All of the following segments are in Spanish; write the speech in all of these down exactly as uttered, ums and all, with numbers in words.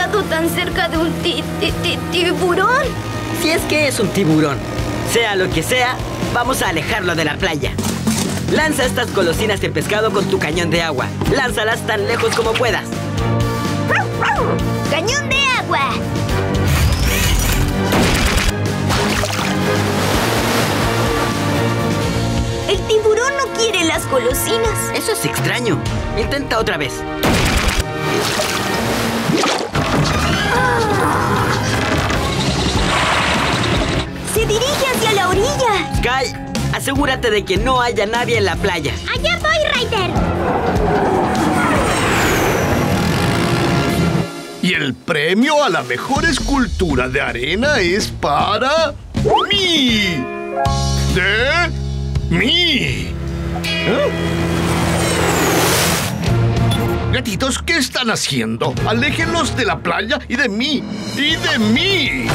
estado tan cerca de un ti ti ti tiburón. Si es que es un tiburón, sea lo que sea, vamos a alejarlo de la playa. Lanza estas golosinas de pescado con tu cañón de agua. Lánzalas tan lejos como puedas. ¡Cañón de agua! El tiburón no quiere las golosinas. Eso es extraño. Intenta otra vez. Se dirige hacia la orilla. Sky, asegúrate de que no haya nadie en la playa. ¡Allá voy, Ryder! Y el premio a la mejor escultura de arena es para... mí. ¿De mí? ¿Eh? Gatitos, ¿qué están haciendo? Aléjenlos de la playa y de mí. ¡Y de mí!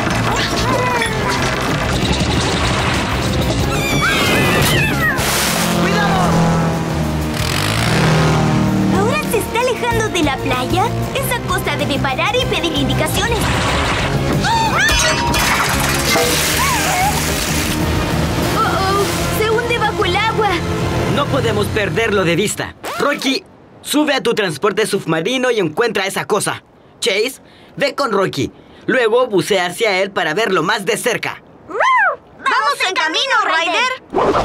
¿Ahora se está alejando de la playa? Esa cosa debe parar y pedir indicaciones. ¡Oh, oh! ¡Se hunde bajo el agua! No podemos perderlo de vista. Rocky, sube a tu transporte submarino y encuentra esa cosa. Chase, ve con Rocky. Luego bucea hacia él para verlo más de cerca. ¡Vamos en camino, Ryder!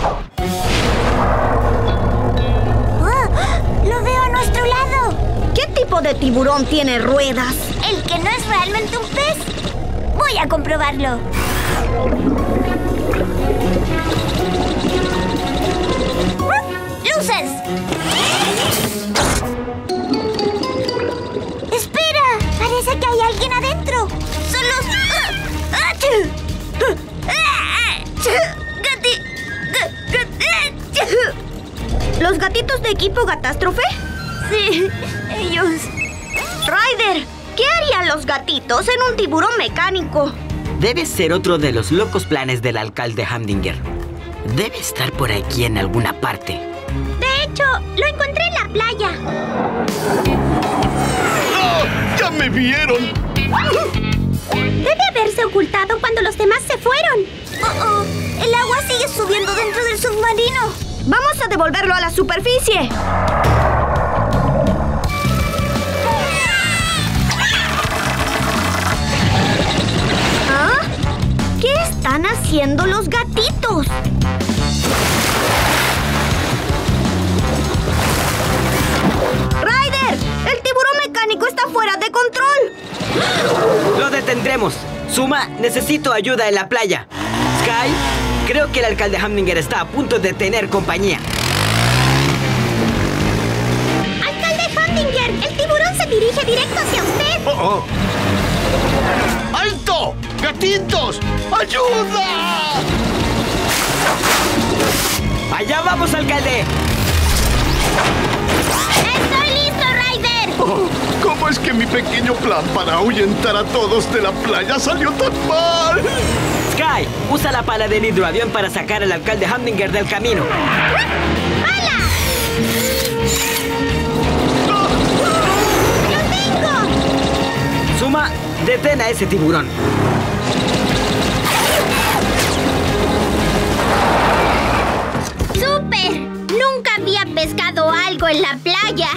Oh, ¡lo veo a nuestro lado! ¿Qué tipo de tiburón tiene ruedas? El que no es realmente un pez. Voy a comprobarlo. ¡Luces! ¡Espera! Parece que hay alguien adentro. ¡Son los... ¡Gati... ¿Los gatitos de equipo Gatástrofe? Sí, ellos... Ryder, ¿qué harían los gatitos en un tiburón mecánico? Debe ser otro de los locos planes del alcalde Hamdinger. Debe estar por aquí en alguna parte. De hecho, lo encontré en la playa. ¡Ah! ¡Ya me vieron! Debe haberse ocultado cuando los demás se fueron. Oh, oh, el agua sigue subiendo dentro del submarino. Vamos a devolverlo a la superficie. ¿Ah? ¿Qué están haciendo los gatitos? ¡Ryder! ¡El tiburón mecánico está fuera de control! ¡Lo detendremos! Suma, necesito ayuda en la playa. Sky, creo que el alcalde Hamdinger está a punto de tener compañía. ¡Alcalde Hamdinger! ¡El tiburón se dirige directo hacia usted! Oh, oh. ¡Alto! ¡Gatitos! ¡Ayuda! ¡Allá vamos, alcalde! ¡Estoy listo, Ryder! Oh, ¿cómo es que mi pequeño plan para ahuyentar a todos de la playa salió tan mal? Sky, usa la pala del hidroavión para sacar al alcalde Hamdinger del camino. ¡Pala! ¡Lo tengo! Suma, detén a ese tiburón. ¡Súper! Nunca había pescado algo en la playa.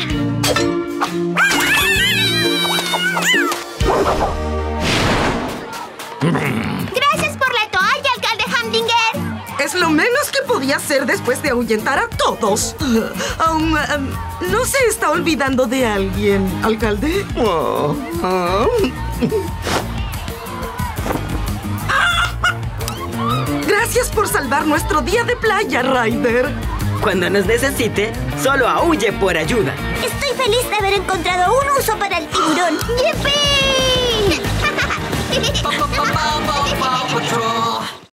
Gracias por la toalla, alcalde Hamdinger. Es lo menos que podía hacer después de ahuyentar a todos. Um, um, ¿No se está olvidando de alguien, alcalde? Oh, oh. Gracias por salvar nuestro día de playa, Ryder. Cuando nos necesite, solo aúlle por ayuda. Estoy feliz de haber encontrado un uso para el tiburón. ¡Yipi!